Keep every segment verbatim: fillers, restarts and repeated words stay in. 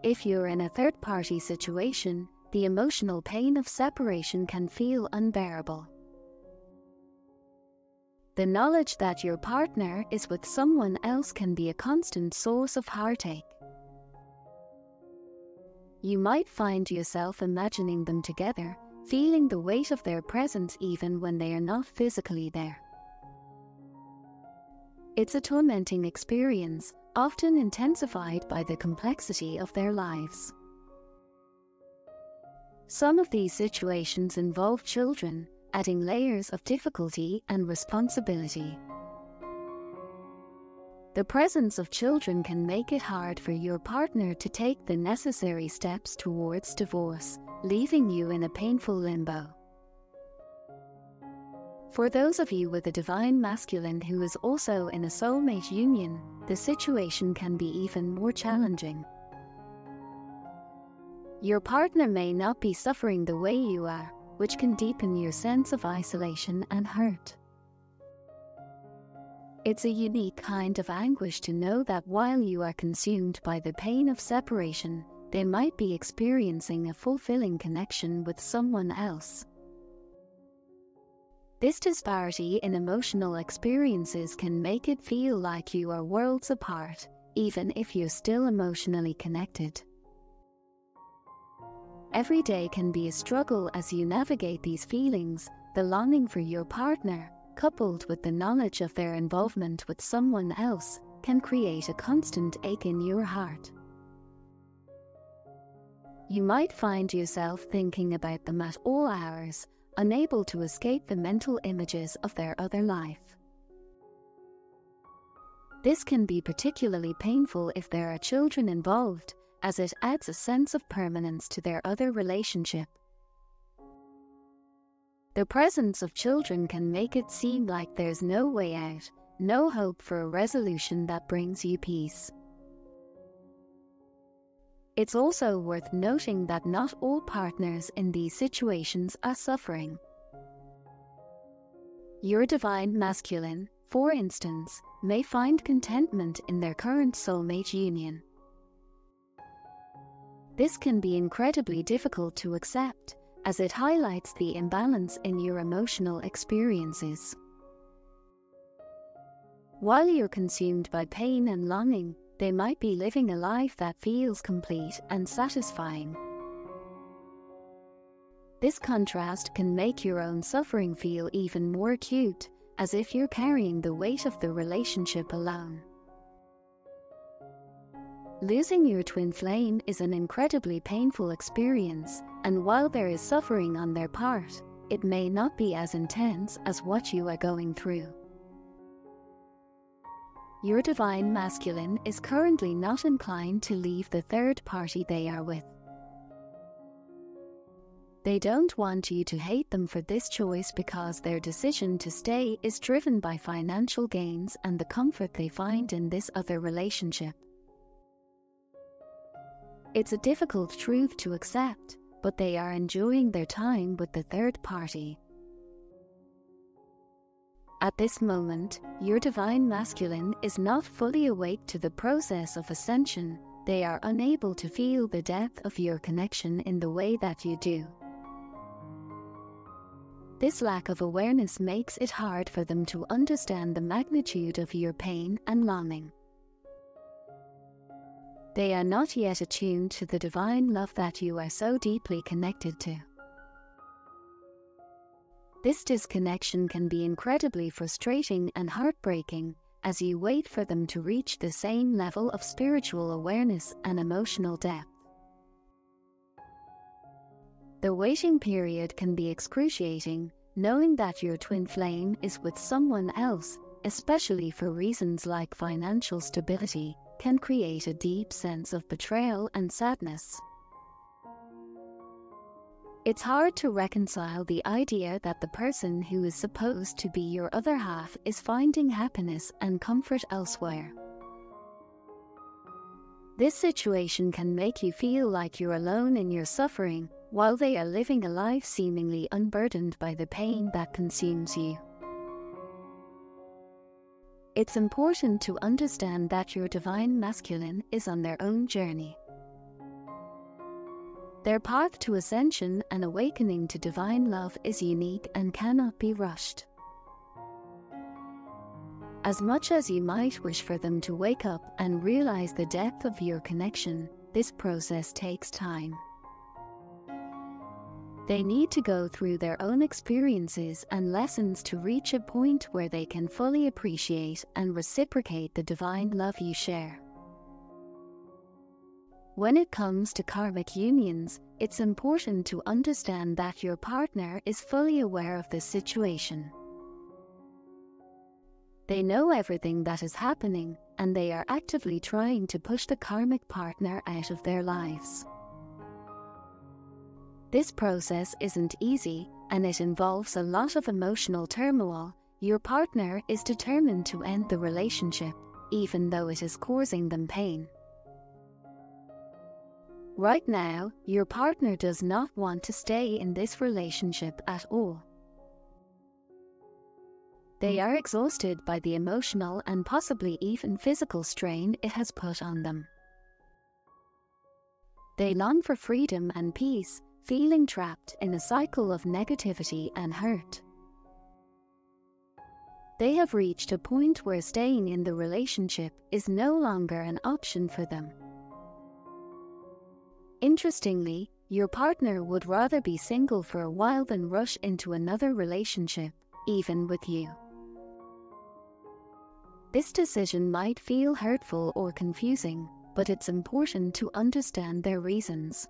If you're in a third-party situation, the emotional pain of separation can feel unbearable. The knowledge that your partner is with someone else can be a constant source of heartache. You might find yourself imagining them together, feeling the weight of their presence even when they are not physically there. It's a tormenting experience, often intensified by the complexity of their lives. Some of these situations involve children, adding layers of difficulty and responsibility. The presence of children can make it hard for your partner to take the necessary steps towards divorce, leaving you in a painful limbo. For those of you with a divine masculine who is also in a soulmate union, the situation can be even more challenging. Your partner may not be suffering the way you are, which can deepen your sense of isolation and hurt. It's a unique kind of anguish to know that while you are consumed by the pain of separation, they might be experiencing a fulfilling connection with someone else. This disparity in emotional experiences can make it feel like you are worlds apart, even if you're still emotionally connected. Every day can be a struggle as you navigate these feelings. The longing for your partner, coupled with the knowledge of their involvement with someone else, can create a constant ache in your heart. You might find yourself thinking about them at all hours, unable to escape the mental images of their other life. This can be particularly painful if there are children involved, as it adds a sense of permanence to their other relationship. The presence of children can make it seem like there's no way out, no hope for a resolution that brings you peace. It's also worth noting that not all partners in these situations are suffering. Your divine masculine, for instance, may find contentment in their current soulmate union. This can be incredibly difficult to accept, as it highlights the imbalance in your emotional experiences. While you're consumed by pain and longing, they might be living a life that feels complete and satisfying. This contrast can make your own suffering feel even more acute, as if you're carrying the weight of the relationship alone. Losing your twin flame is an incredibly painful experience, and while there is suffering on their part, it may not be as intense as what you are going through. Your divine masculine is currently not inclined to leave the third party they are with. They don't want you to hate them for this choice because their decision to stay is driven by financial gains and the comfort they find in this other relationship. It's a difficult truth to accept, but they are enjoying their time with the third party. At this moment, your divine masculine is not fully awake to the process of ascension. They are unable to feel the depth of your connection in the way that you do. This lack of awareness makes it hard for them to understand the magnitude of your pain and longing. They are not yet attuned to the divine love that you are so deeply connected to. This disconnection can be incredibly frustrating and heartbreaking as you wait for them to reach the same level of spiritual awareness and emotional depth. The waiting period can be excruciating, knowing that your twin flame is with someone else, especially for reasons like financial stability, can create a deep sense of betrayal and sadness. It's hard to reconcile the idea that the person who is supposed to be your other half is finding happiness and comfort elsewhere. This situation can make you feel like you're alone in your suffering, while they are living a life seemingly unburdened by the pain that consumes you. It's important to understand that your divine masculine is on their own journey. Their path to ascension and awakening to divine love is unique and cannot be rushed. As much as you might wish for them to wake up and realize the depth of your connection, this process takes time. They need to go through their own experiences and lessons to reach a point where they can fully appreciate and reciprocate the divine love you share. When it comes to karmic unions, it's important to understand that your partner is fully aware of this situation. They know everything that is happening, and they are actively trying to push the karmic partner out of their lives. This process isn't easy, and it involves a lot of emotional turmoil. Your partner is determined to end the relationship, even though it is causing them pain. Right now, your partner does not want to stay in this relationship at all. They are exhausted by the emotional and possibly even physical strain it has put on them. They long for freedom and peace, feeling trapped in a cycle of negativity and hurt. They have reached a point where staying in the relationship is no longer an option for them. Interestingly, your partner would rather be single for a while than rush into another relationship, even with you. This decision might feel hurtful or confusing, but it's important to understand their reasons.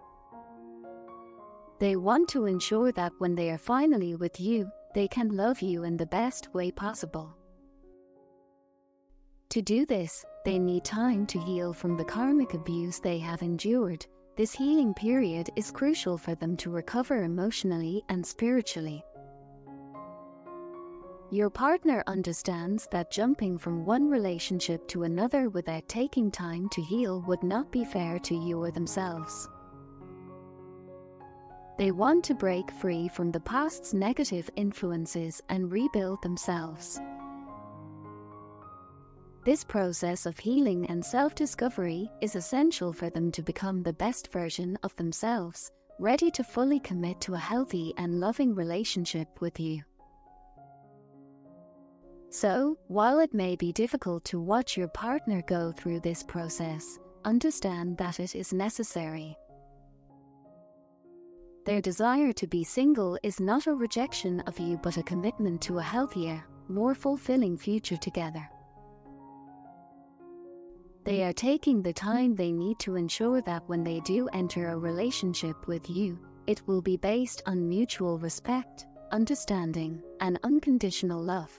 They want to ensure that when they are finally with you, they can love you in the best way possible. To do this, they need time to heal from the karmic abuse they have endured. This healing period is crucial for them to recover emotionally and spiritually. Your partner understands that jumping from one relationship to another without taking time to heal would not be fair to you or themselves. They want to break free from the past's negative influences and rebuild themselves. This process of healing and self-discovery is essential for them to become the best version of themselves, ready to fully commit to a healthy and loving relationship with you. So, while it may be difficult to watch your partner go through this process, understand that it is necessary. Their desire to be single is not a rejection of you but a commitment to a healthier, more fulfilling future together. They are taking the time they need to ensure that when they do enter a relationship with you, it will be based on mutual respect, understanding, and unconditional love.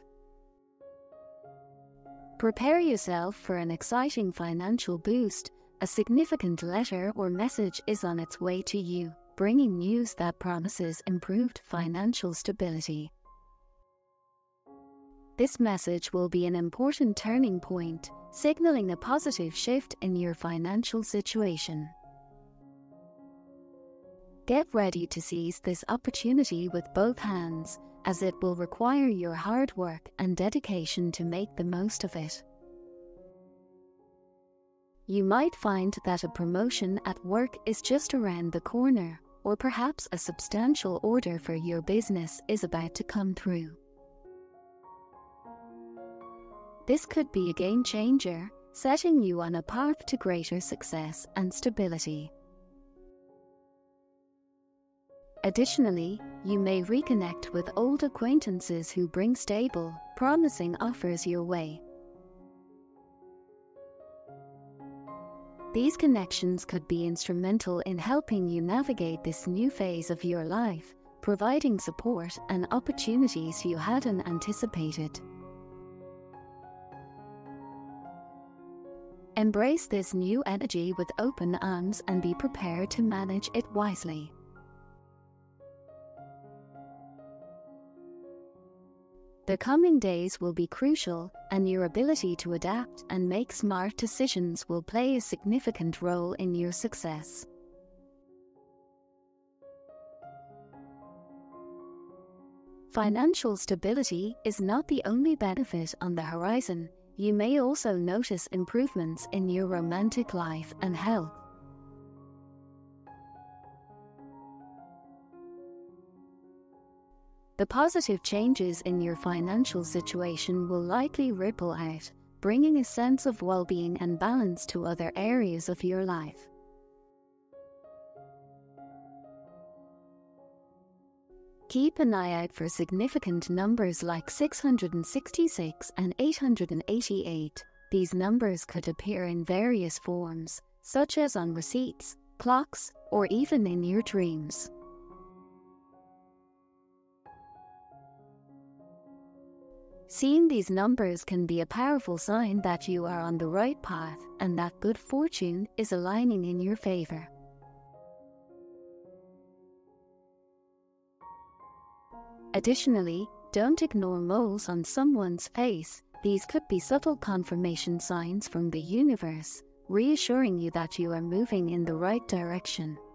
Prepare yourself for an exciting financial boost. A significant letter or message is on its way to you, bringing news that promises improved financial stability. This message will be an important turning point, signaling a positive shift in your financial situation. Get ready to seize this opportunity with both hands, as it will require your hard work and dedication to make the most of it. You might find that a promotion at work is just around the corner, or perhaps a substantial order for your business is about to come through. This could be a game changer, setting you on a path to greater success and stability. Additionally, you may reconnect with old acquaintances who bring stable, promising offers your way. These connections could be instrumental in helping you navigate this new phase of your life, providing support and opportunities you hadn't anticipated. Embrace this new energy with open arms and be prepared to manage it wisely. The coming days will be crucial, and your ability to adapt and make smart decisions will play a significant role in your success. Financial stability is not the only benefit on the horizon. You may also notice improvements in your romantic life and health. The positive changes in your financial situation will likely ripple out, bringing a sense of well-being and balance to other areas of your life. Keep an eye out for significant numbers like six hundred sixty-six and eight hundred eighty-eight. These numbers could appear in various forms, such as on receipts, clocks, or even in your dreams. Seeing these numbers can be a powerful sign that you are on the right path and that good fortune is aligning in your favor. Additionally, don't ignore moles on someone's face. These could be subtle confirmation signs from the universe, reassuring you that you are moving in the right direction.